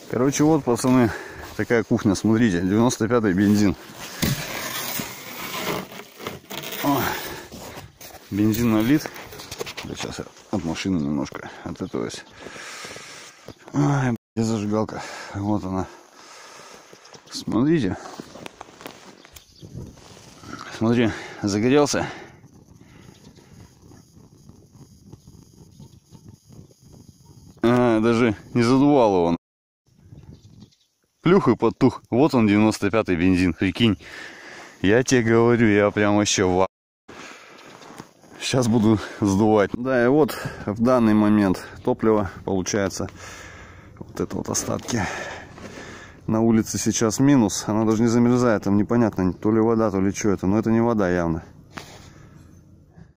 Короче, вот, пацаны, такая кухня, смотрите, 95-й бензин. О, бензин налит. Да, сейчас я от машины немножко отэтуюсь. Ай, где зажигалка? Вот она. Смотрите. Смотри, загорелся. Даже не задувал его. Плюх и потух. Вот он, 95-й бензин, прикинь. Я тебе говорю, я прям вообще в... Сейчас буду сдувать. Да, и вот в данный момент топливо получается. Вот это вот остатки. На улице сейчас минус. Она даже не замерзает. Там непонятно, то ли вода, то ли что это. Но это не вода явно.